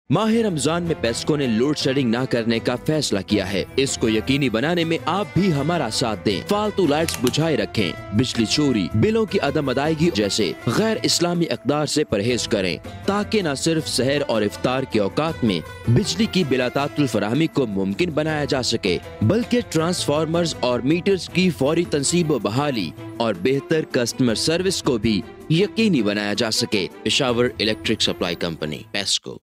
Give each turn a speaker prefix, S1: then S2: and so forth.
S1: माह रमजान में पेस्को ने लोड शेडिंग न करने का फैसला किया है। इसको यकीनी बनाने में आप भी हमारा साथ दें। फालतू लाइट्स बुझाए रखें, बिजली चोरी, बिलों की अदम अदायगी जैसे गैर इस्लामी इक़दार से परहेज करें, ताकि न सिर्फ सहर और इफ्तार के औकात में बिजली की बिलातातुल फराहमी को मुमकिन बनाया जा सके, बल्कि ट्रांसफार्मर्स और मीटर्स की फौरी तनसीब व बहाली और बेहतर कस्टमर सर्विस को भी यकीनी बनाया जा सके। Peshawar electric supply company, PESCO.